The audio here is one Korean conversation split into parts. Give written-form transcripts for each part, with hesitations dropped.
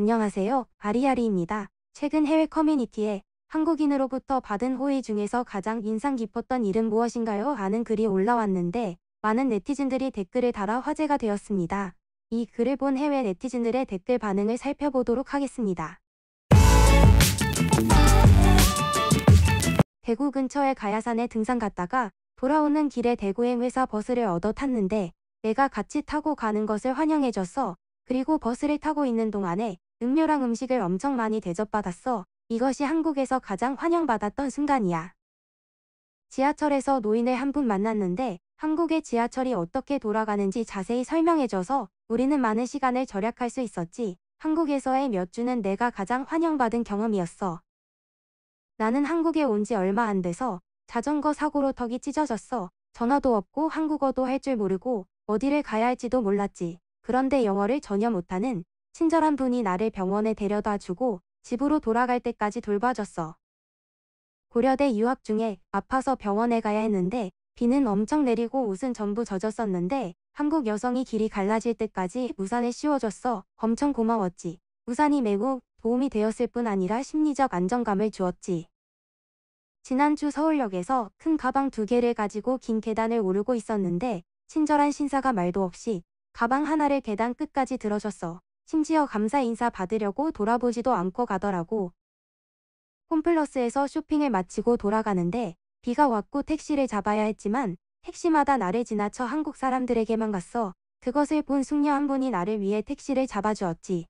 안녕하세요. 아리아리입니다. 최근 해외 커뮤니티에 한국인으로부터 받은 호의 중에서 가장 인상 깊었던 일은 무엇인가요? 하는 글이 올라왔는데 많은 네티즌들이 댓글을 달아 화제가 되었습니다. 이 글을 본 해외 네티즌들의 댓글 반응을 살펴보도록 하겠습니다. 대구 근처의 가야산에 등산 갔다가 돌아오는 길에 대구행 회사 버스를 얻어 탔는데 내가 같이 타고 가는 것을 환영해줬어. 그리고 버스를 타고 있는 동안에 음료랑 음식을 엄청 많이 대접받았어. 이것이 한국에서 가장 환영받았던 순간이야. 지하철에서 노인을 한 분 만났는데 한국의 지하철이 어떻게 돌아가는지 자세히 설명해줘서 우리는 많은 시간을 절약할 수 있었지. 한국에서의 몇 주는 내가 가장 환영받은 경험이었어. 나는 한국에 온 지 얼마 안 돼서 자전거 사고로 턱이 찢어졌어. 전화도 없고 한국어도 할 줄 모르고 어디를 가야 할지도 몰랐지. 그런데 영어를 전혀 못하는 친절한 분이 나를 병원에 데려다 주고 집으로 돌아갈 때까지 돌봐줬어. 고려대 유학 중에 아파서 병원에 가야 했는데 비는 엄청 내리고 옷은 전부 젖었었는데 한국 여성이 길이 갈라질 때까지 우산을 씌워줬어. 엄청 고마웠지. 우산이 매우 도움이 되었을 뿐 아니라 심리적 안정감을 주었지. 지난주 서울역에서 큰 가방 2개를 가지고 긴 계단을 오르고 있었는데 친절한 신사가 말도 없이 가방 하나를 계단 끝까지 들어줬어. 심지어 감사 인사 받으려고 돌아보지도 않고 가더라고. 홈플러스에서 쇼핑을 마치고 돌아가는데 비가 왔고 택시를 잡아야 했지만 택시마다 나를 지나쳐 한국 사람들에게만 갔어. 그것을 본 숙녀 한 분이 나를 위해 택시를 잡아주었지.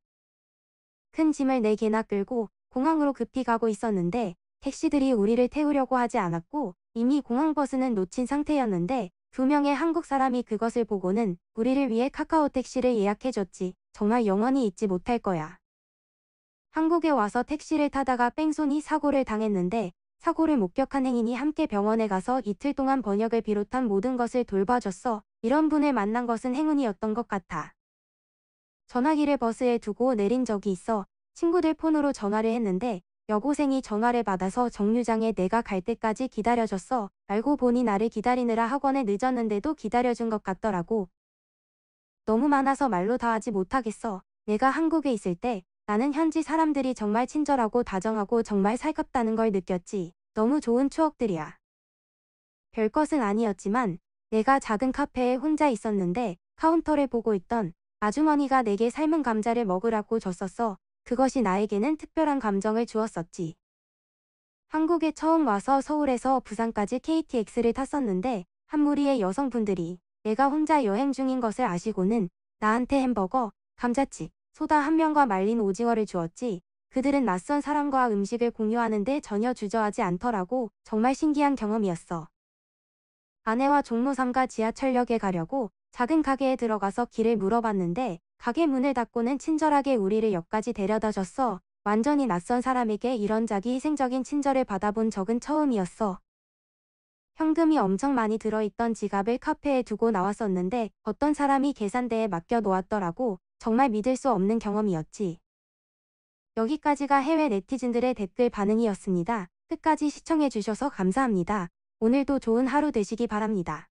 큰 짐을 4개나 끌고 공항으로 급히 가고 있었는데 택시들이 우리를 태우려고 하지 않았고 이미 공항버스는 놓친 상태였는데 2명의 한국 사람이 그것을 보고는 우리를 위해 카카오 택시를 예약해줬지. 정말 영원히 잊지 못할 거야. 한국에 와서 택시를 타다가 뺑소니 사고를 당했는데 사고를 목격한 행인이 함께 병원에 가서 이틀 동안 번역을 비롯한 모든 것을 돌봐줬어. 이런 분을 만난 것은 행운이었던 것 같아. 전화기를 버스에 두고 내린 적이 있어. 친구들 폰으로 전화를 했는데 여고생이 전화를 받아서 정류장에 내가 갈 때까지 기다려줬어. 알고 보니 나를 기다리느라 학원에 늦었는데도 기다려준 것 같더라고. 너무 많아서 말로 다 하지 못하겠어. 내가 한국에 있을 때 나는 현지 사람들이 정말 친절하고 다정하고 정말 살갑다는 걸 느꼈지. 너무 좋은 추억들이야. 별것은 아니었지만 내가 작은 카페에 혼자 있었는데 카운터를 보고 있던 아주머니가 내게 삶은 감자를 먹으라고 줬었어. 그것이 나에게는 특별한 감정을 주었었지. 한국에 처음 와서 서울에서 부산까지 KTX를 탔었는데 한 무리의 여성분들이 내가 혼자 여행 중인 것을 아시고는 나한테 햄버거, 감자칩, 소다 1병과 말린 오징어를 주었지. 그들은 낯선 사람과 음식을 공유하는데 전혀 주저하지 않더라고. 정말 신기한 경험이었어. 아내와 종로 3가 지하철역에 가려고 작은 가게에 들어가서 길을 물어봤는데 가게 문을 닫고는 친절하게 우리를 역까지 데려다 줬어. 완전히 낯선 사람에게 이런 자기 희생적인 친절을 받아본 적은 처음이었어. 현금이 엄청 많이 들어있던 지갑을 카페에 두고 나왔었는데 어떤 사람이 계산대에 맡겨 놓았더라고. 정말 믿을 수 없는 경험이었지. 여기까지가 해외 네티즌들의 댓글 반응이었습니다. 끝까지 시청해주셔서 감사합니다. 오늘도 좋은 하루 되시기 바랍니다.